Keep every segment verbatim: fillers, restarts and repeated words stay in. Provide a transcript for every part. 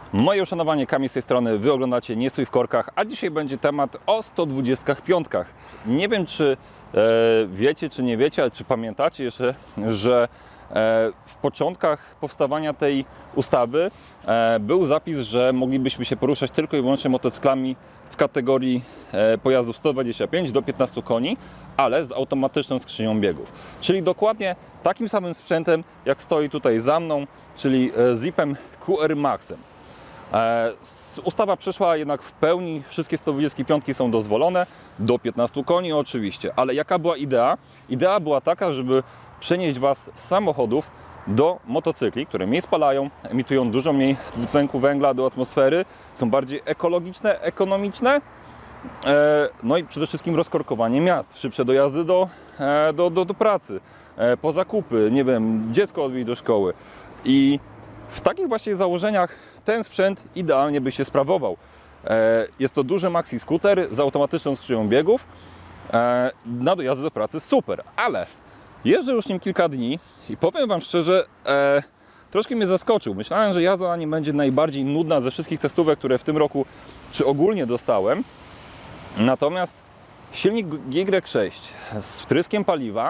Moje uszanowanie, Kamil z tej strony, wy oglądacie Nie stój w korkach, a dzisiaj będzie temat o sto dwudziestkach piątkach. Nie wiem, czy e, wiecie, czy nie wiecie, ale czy pamiętacie jeszcze, że e, w początkach powstawania tej ustawy e, był zapis, że moglibyśmy się poruszać tylko i wyłącznie motocyklami w kategorii e, pojazdów sto dwadzieścia pięć do piętnastu koni, ale z automatyczną skrzynią biegów. Czyli dokładnie takim samym sprzętem, jak stoi tutaj za mną, czyli e, Zippem Q R Maxem. Ustawa przeszła jednak w pełni, wszystkie sto dwudziestki piątki są dozwolone, do piętnastu koni oczywiście, ale jaka była idea? Idea była taka, żeby przenieść Was z samochodów do motocykli, które mniej spalają, emitują dużo mniej dwutlenku węgla do atmosfery, są bardziej ekologiczne, ekonomiczne, no i przede wszystkim rozkorkowanie miast, szybsze dojazdy do, do, do, do pracy, po zakupy, nie wiem, dziecko odwieźć do szkoły. I w takich właśnie założeniach ten sprzęt idealnie by się sprawował. Jest to duży maxi skuter z automatyczną skrzynią biegów. Na dojazdy do pracy super, ale jeżdżę już nim kilka dni i powiem Wam szczerze, troszkę mnie zaskoczył. Myślałem, że jazda na nim będzie najbardziej nudna ze wszystkich testówek, które w tym roku czy ogólnie dostałem. Natomiast silnik G Y sześć z wtryskiem paliwa,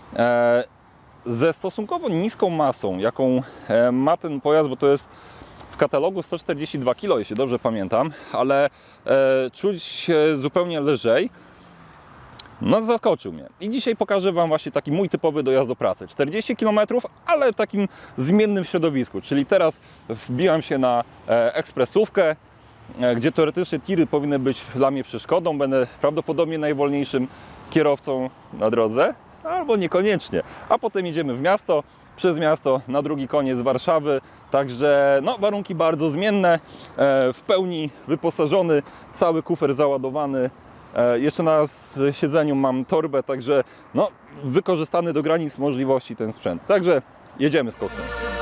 ze stosunkowo niską masą, jaką ma ten pojazd, bo to jest w katalogu sto czterdzieści dwa kilo, jeśli dobrze pamiętam, ale e, czuć się zupełnie lżej, no zaskoczył mnie. I dzisiaj pokażę Wam właśnie taki mój typowy dojazd do pracy. czterdzieści kilometrów, ale w takim zmiennym środowisku, czyli teraz wbijam się na e, ekspresówkę, e, gdzie teoretycznie tiry powinny być dla mnie przeszkodą, będę prawdopodobnie najwolniejszym kierowcą na drodze, albo niekoniecznie, a potem jedziemy w miasto, przez miasto na drugi koniec Warszawy, także no, warunki bardzo zmienne, w pełni wyposażony, cały kufer załadowany, jeszcze na siedzeniu mam torbę, także no, wykorzystany do granic możliwości ten sprzęt, także jedziemy z koksem.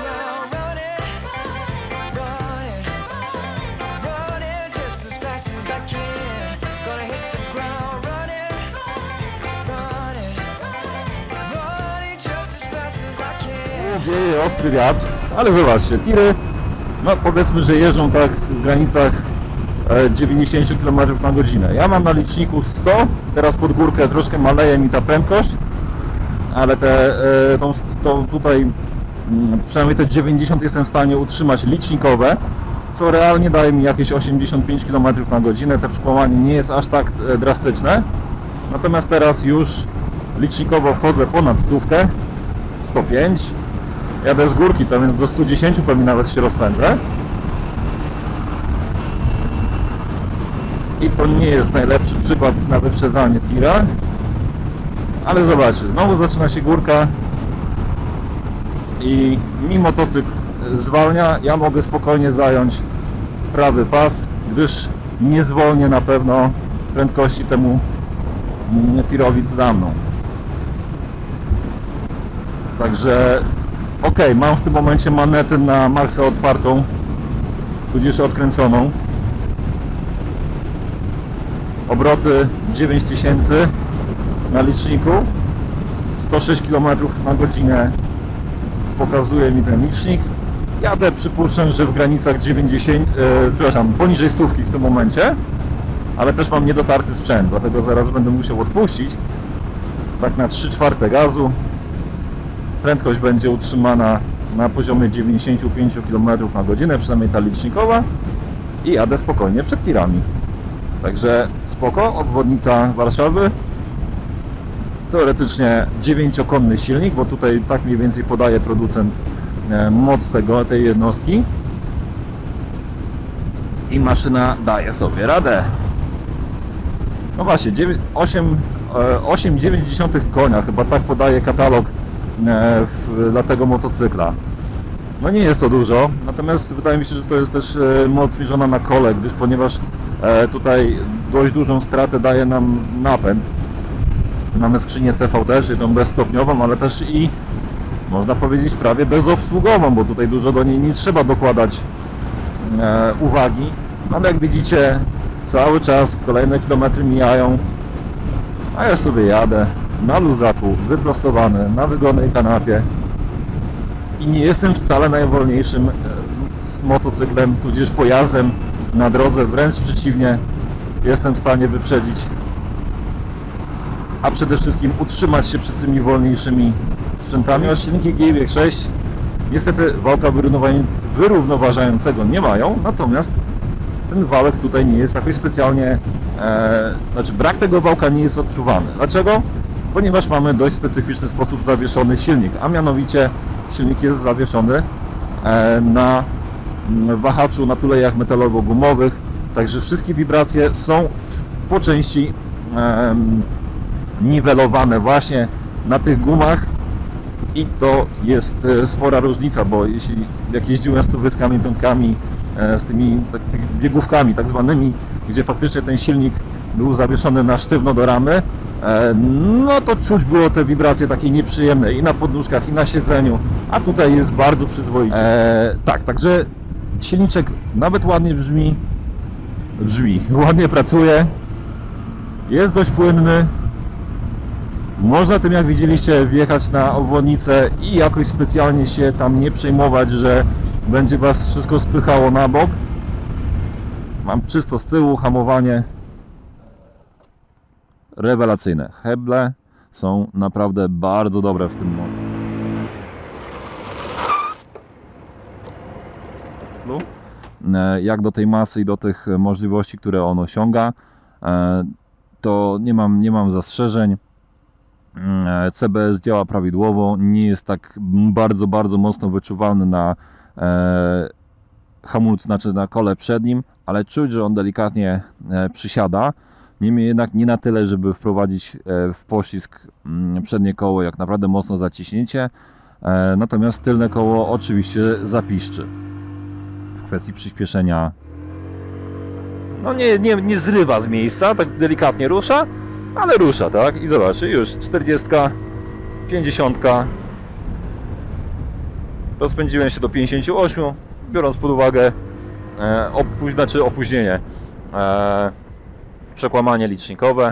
Dzieje ostry wiatr, ale zobaczcie, tiry, no powiedzmy, że jeżdżą tak w granicach dziewięćdziesiąt kilometrów na godzinę. Ja mam na liczniku sto, teraz pod górkę troszkę maleje mi ta prędkość, ale te, tą, tą tutaj przynajmniej te dziewięćdziesiąt jestem w stanie utrzymać licznikowe, co realnie daje mi jakieś osiemdziesiąt pięć kilometrów na godzinę. Te przekłamanie nie jest aż tak drastyczne, natomiast teraz już licznikowo wchodzę ponad stówkę, sto pięć. Jadę z górki, to więc do stu dziesięciu pewnie nawet się rozpędzę. I to nie jest najlepszy przykład na wyprzedzanie tira. Ale zobaczcie, znowu zaczyna się górka. I mi motocykl zwalnia, ja mogę spokojnie zająć prawy pas, gdyż nie zwolnię na pewno prędkości temu tirowi za mną. Także ok, mam w tym momencie manetę na maksa otwartą, tudzież odkręconą. Obroty dziewięć tysięcy na liczniku, sto sześć kilometrów na godzinę pokazuje mi ten licznik. Jadę, przypuszczam, że w granicach dziewięćdziesięciu, e, przepraszam, poniżej stówki w tym momencie, ale też mam niedotarty sprzęt, dlatego zaraz będę musiał odpuścić tak na trzy czwarte gazu. Prędkość będzie utrzymana na poziomie dziewięćdziesiąt pięć kilometrów na godzinę, przynajmniej ta licznikowa, i jadę spokojnie przed tirami. Także spoko, obwodnica Warszawy. Teoretycznie dziewięciokonny silnik, bo tutaj tak mniej więcej podaje producent moc tego, tej jednostki. I maszyna daje sobie radę. No właśnie, osiem przecinek dziewięć konia, chyba tak podaje katalog W, dla tego motocykla. No nie jest to dużo, natomiast wydaje mi się, że to jest też e, moc zmierzona na kole, gdyż ponieważ e, tutaj dość dużą stratę daje nam napęd. Mamy skrzynię C V D, czyli tą bezstopniową, ale też i można powiedzieć prawie bezobsługową, bo tutaj dużo do niej nie trzeba dokładać e, uwagi. Ale jak widzicie, cały czas kolejne kilometry mijają, a ja sobie jadę na luzaku, wyprostowany, na wygodnej kanapie i nie jestem wcale najwolniejszym z motocyklem, tudzież pojazdem na drodze, wręcz przeciwnie, jestem w stanie wyprzedzić, a przede wszystkim utrzymać się przed tymi wolniejszymi sprzętami. Silniki G I X sześć niestety wałka wyrównoważającego nie mają, natomiast ten wałek tutaj nie jest jakoś specjalnie, e, znaczy brak tego wałka nie jest odczuwany. Dlaczego? Ponieważ mamy dość specyficzny sposób zawieszony silnik, a mianowicie silnik jest zawieszony e, na wahaczu na tulejach metalowo-gumowych, także wszystkie wibracje są po części e, niwelowane właśnie na tych gumach i to jest e, spora różnica, bo jeśli jak jeździłem z tuwyckami, piątkami, e, z tymi tak, biegówkami tak zwanymi, gdzie faktycznie ten silnik był zawieszony na sztywno do ramy, e, no to czuć było te wibracje takie nieprzyjemne i na podnóżkach, i na siedzeniu, a tutaj jest bardzo przyzwoicie. E, tak, także silniczek nawet ładnie brzmi, brzmi, ładnie pracuje, jest dość płynny. Można tym, jak widzieliście, wjechać na obwodnicę i jakoś specjalnie się tam nie przejmować, że będzie was wszystko spychało na bok. Mam czysto z tyłu, hamowanie rewelacyjne. Heble są naprawdę bardzo dobre w tym momencie. Jak do tej masy i do tych możliwości, które on osiąga, to nie mam, nie mam zastrzeżeń. C B S działa prawidłowo, nie jest tak bardzo, bardzo mocno wyczuwalny na e, hamulcu, znaczy na kole przednim, ale czuć, że on delikatnie e, przysiada. Niemniej jednak nie na tyle, żeby wprowadzić e, w poślizg m, przednie koło, jak naprawdę mocno zaciśnięcie. E, natomiast tylne koło oczywiście zapiszczy. W kwestii przyspieszenia no nie, nie, nie zrywa z miejsca, tak delikatnie rusza, ale rusza, tak? I zobaczcie, już czterdziestka, pięćdziesiątka. Rozpędziłem się do pięćdziesięciu ośmiu, biorąc pod uwagę e, opóź, znaczy opóźnienie, e, przekłamanie licznikowe.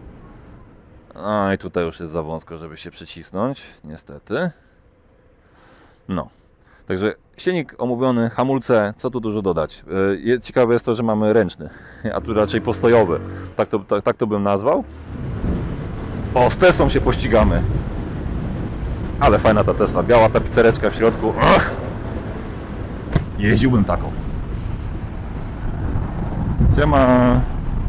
No i tutaj już jest za wąsko, żeby się przycisnąć, niestety. No, także silnik omówiony, hamulce, co tu dużo dodać. E, ciekawe jest to, że mamy ręczny, a tu raczej postojowy. Tak to, tak, tak to bym nazwał. O, z Teslą się pościgamy. Ale fajna ta Tesla, biała tapicereczka w środku. Ach! Jeździłbym taką. Gdzie ma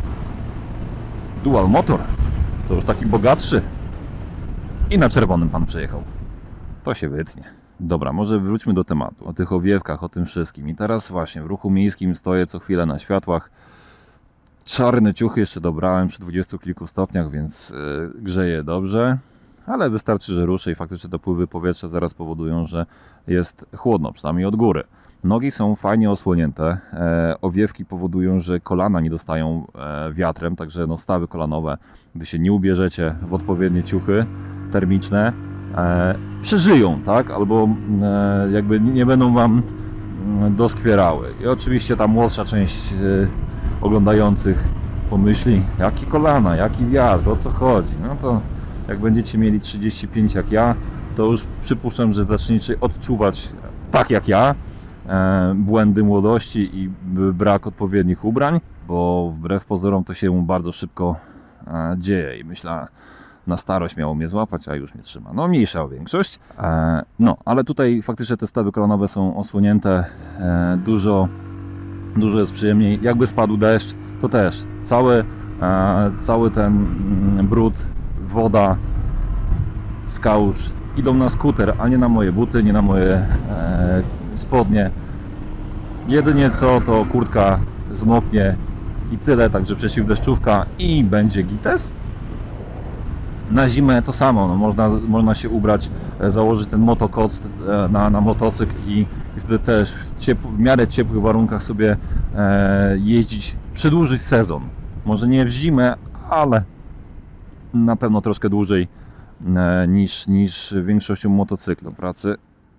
dual motor? To już taki bogatszy. I na czerwonym pan przejechał. To się wytnie. Dobra, może wróćmy do tematu. O tych owiewkach, o tym wszystkim. I teraz właśnie w ruchu miejskim stoję co chwilę na światłach. Czarne ciuchy jeszcze dobrałem przy dwudziestu kilku stopniach, więc yy, grzeje dobrze. Ale wystarczy, że ruszę i faktycznie dopływy powietrza zaraz powodują, że jest chłodno, przynajmniej od góry. Nogi są fajnie osłonięte, e, owiewki powodują, że kolana nie dostają e, wiatrem, także no, stawy kolanowe, gdy się nie ubierzecie w odpowiednie ciuchy termiczne, e, przeżyją, tak? Albo e, jakby nie będą wam doskwierały. I oczywiście ta młodsza część e, oglądających pomyśli, jakie kolana, jaki wiatr, o co chodzi. No to jak będziecie mieli trzydzieści pięć jak ja, to już przypuszczam, że zaczniecie odczuwać tak jak ja e, błędy młodości i brak odpowiednich ubrań, bo wbrew pozorom to się bardzo szybko e, dzieje i myślę, na starość miało mnie złapać, a już mnie trzyma. No mniejsza o większość. E, no, ale tutaj faktycznie te stawy kolanowe są osłonięte, e, dużo, dużo jest przyjemniej. Jakby spadł deszcz, to też cały, e, cały ten brud, woda z kałuż idą na skuter, a nie na moje buty, nie na moje e, spodnie. Jedynie co, to kurtka zmoknie i tyle, także przeciwdeszczówka i będzie gites. Na zimę to samo, no, można, można się ubrać, założyć ten motokoc na, na motocykl i, i wtedy też w, ciepł, w miarę ciepłych warunkach sobie e, jeździć, przedłużyć sezon. Może nie w zimę, ale na pewno troszkę dłużej e, niż, niż większością motocyklu pracy.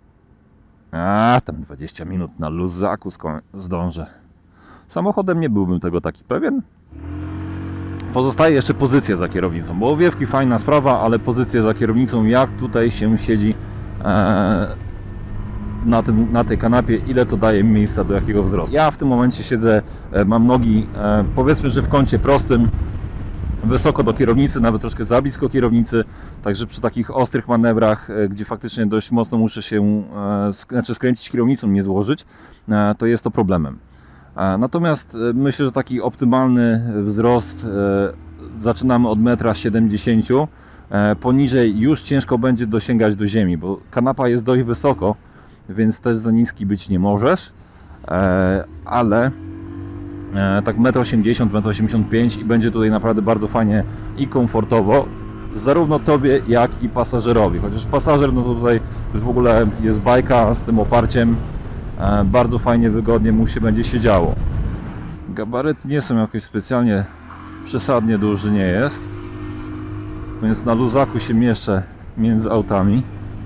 A tam dwadzieścia minut na luzaku zdążę. Samochodem nie byłbym tego taki pewien. Pozostaje jeszcze pozycja za kierownicą, bo owiewki fajna sprawa, ale pozycja za kierownicą, jak tutaj się siedzi, e, na, tym, na tej kanapie, ile to daje mi miejsca do jakiego wzrostu. Ja w tym momencie siedzę, mam nogi powiedzmy, że w kącie prostym, wysoko do kierownicy, nawet troszkę za blisko kierownicy, także przy takich ostrych manewrach, gdzie faktycznie dość mocno muszę się znaczy skręcić kierownicą, nie złożyć, to jest to problemem. Natomiast myślę, że taki optymalny wzrost zaczynamy od metra siedemdziesięciu. Poniżej już ciężko będzie dosięgać do ziemi, bo kanapa jest dość wysoko, więc też za niski być nie możesz, ale tak metr osiemdziesiąt, metr osiemdziesiąt pięć i będzie tutaj naprawdę bardzo fajnie i komfortowo, zarówno tobie, jak i pasażerowi. Chociaż pasażer, no to tutaj już w ogóle jest bajka z tym oparciem, bardzo fajnie, wygodnie mu się będzie siedziało. Gabaryty nie są jakoś specjalnie przesadnie duży, nie jest, więc na luzaku się mieszczę między autami.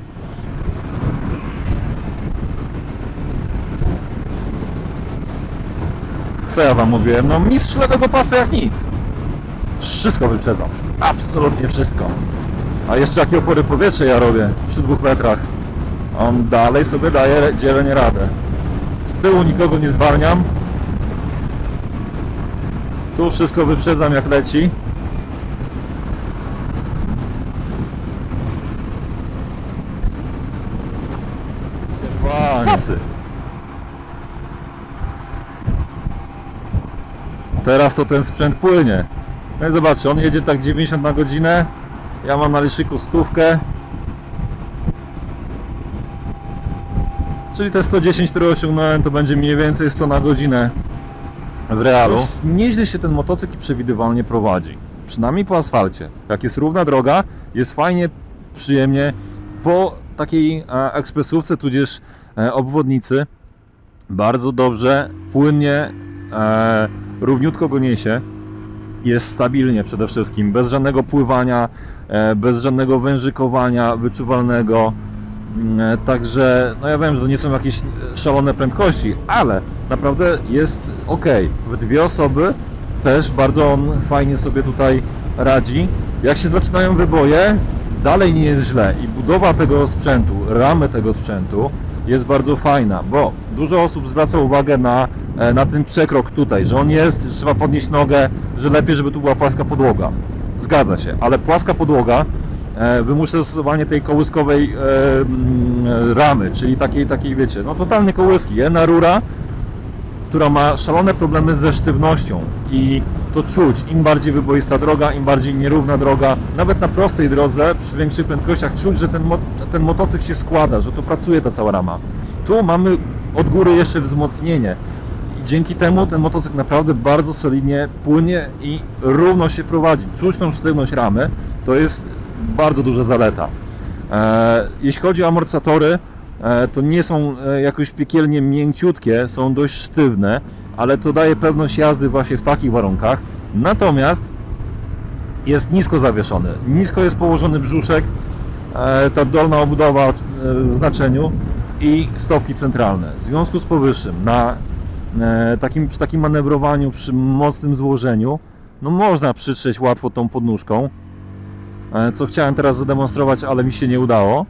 Co ja wam mówiłem? No mistrz lewego pasa jak nic. Wszystko wyprzedzam. Absolutnie wszystko. A jeszcze jakie opory powietrza ja robię przy dwóch metrach. On dalej sobie daje dzielenie radę. Z tyłu nikogo nie zwalniam. Tu wszystko wyprzedzam jak leci. Cacy. Teraz to ten sprzęt płynie. No i zobaczcie, on jedzie tak dziewięćdziesiąt na godzinę. Ja mam na liczniku stówkę. Czyli te sto dziesięć, które osiągnąłem, to będzie mniej więcej sto na godzinę w realu. Nieźle się ten motocykl przewidywalnie prowadzi. Przynajmniej po asfalcie. Jak jest równa droga, jest fajnie, przyjemnie. Po takiej ekspresówce, tudzież obwodnicy, bardzo dobrze, płynnie, e, równiutko go niesie. Jest stabilnie przede wszystkim, bez żadnego pływania, e, bez żadnego wężykowania wyczuwalnego. E, także, no ja wiem, że to nie są jakieś szalone prędkości, ale naprawdę jest ok. W dwie osoby też bardzo on fajnie sobie tutaj radzi. Jak się zaczynają wyboje, dalej nie jest źle i budowa tego sprzętu, ramy tego sprzętu jest bardzo fajna, bo dużo osób zwraca uwagę na, na ten przekrok tutaj, że on jest, że trzeba podnieść nogę, że lepiej, żeby tu była płaska podłoga. Zgadza się, ale płaska podłoga e, wymusza zastosowanie tej kołyskowej e, ramy, czyli takiej, takiej wiecie, no totalnie kołyski. Jedna rura, która ma szalone problemy ze sztywnością i to czuć, im bardziej wyboista droga, im bardziej nierówna droga, nawet na prostej drodze, przy większych prędkościach czuć, że ten, mo ten motocykl się składa, że tu pracuje ta cała rama. Tu mamy od góry jeszcze wzmocnienie i dzięki temu ten motocykl naprawdę bardzo solidnie płynie i równo się prowadzi. Czuć tą sztywność ramy, to jest bardzo duża zaleta. E, jeśli chodzi o amortyzatory, e, to nie są jakoś piekielnie mięciutkie, są dość sztywne, ale to daje pewność jazdy właśnie w takich warunkach. Natomiast jest nisko zawieszony, nisko jest położony brzuszek, ta dolna obudowa w znaczeniu i stopki centralne. W związku z powyższym na takim, przy takim manewrowaniu, przy mocnym złożeniu, no można przytrzeć łatwo tą podnóżką, co chciałem teraz zademonstrować, ale mi się nie udało.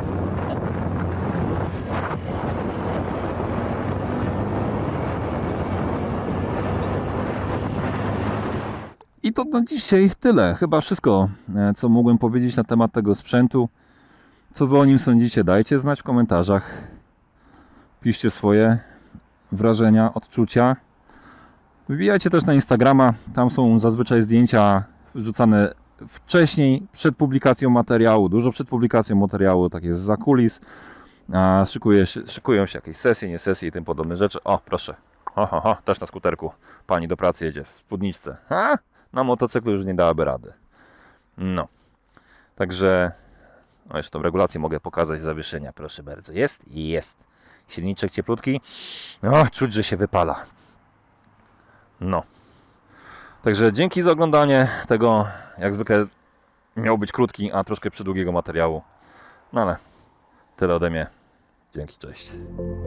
I to na dzisiaj tyle. Chyba wszystko, co mogłem powiedzieć na temat tego sprzętu. Co wy o nim sądzicie? Dajcie znać w komentarzach. Piszcie swoje wrażenia, odczucia. Wbijajcie też na Instagrama. Tam są zazwyczaj zdjęcia wrzucane wcześniej, przed publikacją materiału. Dużo przed publikacją materiału, tak jest za kulis. Szykuje się, szykują się jakieś sesje, nie sesje i tym podobne rzeczy. O, proszę. Ho, ho, ho, też na skuterku. Pani do pracy jedzie w spódniczce. Ha? Na motocyklu już nie dałaby rady. No. Także, no jeszcze tą regulację mogę pokazać z zawieszenia, proszę bardzo. Jest i jest. Silniczek cieplutki. O, czuć, że się wypala. No. Także dzięki za oglądanie tego, jak zwykle miał być krótki, a troszkę przydługiego materiału. No ale tyle ode mnie. Dzięki, cześć.